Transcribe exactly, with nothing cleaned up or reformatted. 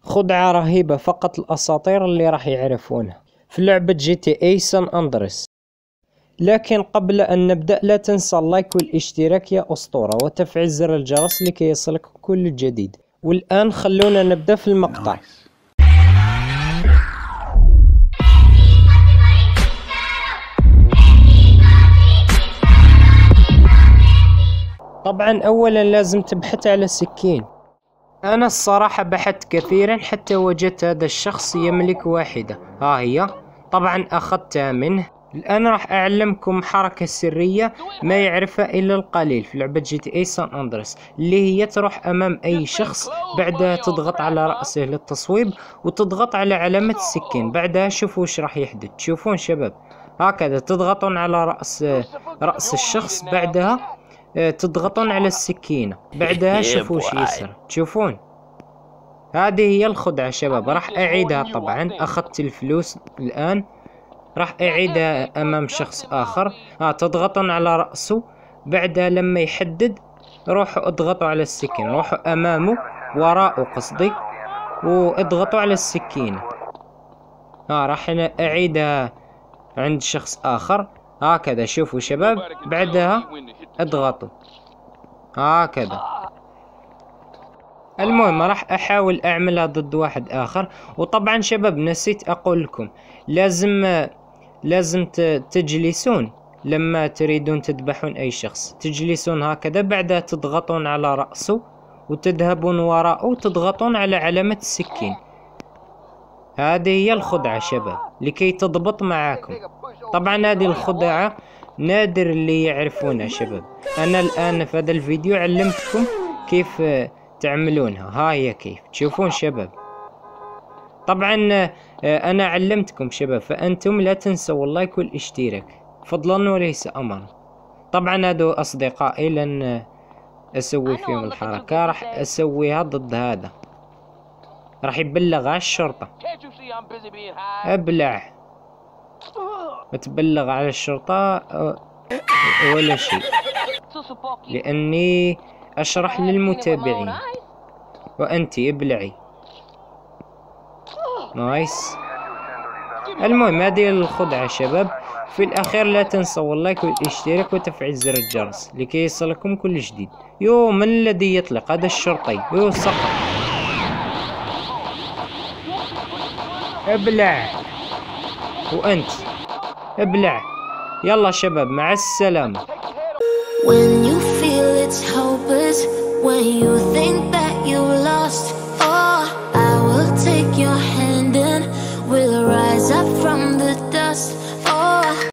خدعة رهيبة فقط الأساطير اللي راح يعرفونها في لعبة جي تي اي سان أندريس. لكن قبل أن نبدأ لا تنسى اللايك والاشتراك يا أسطورة وتفعيل زر الجرس لكي يصلك كل جديد. والآن خلونا نبدأ في المقطع. طبعا أولا لازم تبحث على سكين. أنا الصراحة بحثت كثيرا حتى وجدت هذا الشخص يملك واحدة، ها هي. طبعا أخذتها منه. الآن راح أعلمكم حركة سرية ما يعرفها إلا القليل في لعبة جي تي اي سان أندريس، اللي هي تروح أمام أي شخص، بعدها تضغط على رأسه للتصويب وتضغط على علامة السكين. بعدها شوفوا وش راح يحدث. تشوفون شباب هكذا تضغطون على رأس رأس الشخص، بعدها تضغطون على السكينة، بعدها شوفوا وش يصير. تشوفون هذه هي الخدعة شباب. راح أعيدها. طبعا أخذت الفلوس الآن راح أعيدها أمام شخص آخر. ها تضغطون على رأسه، بعدها لما يحدد روحوا اضغطوا على السكين، روحوا أمامه وراءه قصدي واضغطوا على السكينة. ها راح أعيدها عند شخص آخر هكذا. شوفوا شباب بعدها اضغطوا هكذا. المهم راح احاول اعملها ضد واحد اخر. وطبعا شباب نسيت اقول لكم لازم لازم تجلسون لما تريدون تذبحون اي شخص، تجلسون هكذا، بعدها تضغطون على رأسه وتذهبون وراءه وتضغطون على علامة السكين. هذه هي الخدعة شباب لكي تضبط معاكم. طبعا هذه الخدعة نادر اللي يعرفونها شباب. انا الان في هذا الفيديو علمتكم كيف تعملونها. ها هي كيف تشوفون شباب. طبعا انا علمتكم شباب، فانتم لا تنسوا اللايك والاشتراك فضلا وليس امرا. طبعا هذو اصدقائي لن اسوي فيهم الحركة، راح اسويها ضد هذا، راح يبلغ على الشرطة. ابلع بتبلغ على الشرطة ولا شيء، لاني اشرح للمتابعين. وانتي ابلعي. نايس. المهم هذه الخدعة شباب. في الاخير لا تنسوا اللايك والاشتراك وتفعيل زر الجرس لكي يصلكم كل جديد. يو من الذي يطلق؟ هذا الشرطي. يو سقط. ابلع. وانت ابلع. يلا شباب مع السلامة. When you feel it's hopeless, when you think that you lost, oh, I will take your hand and we'll rise up from the dust.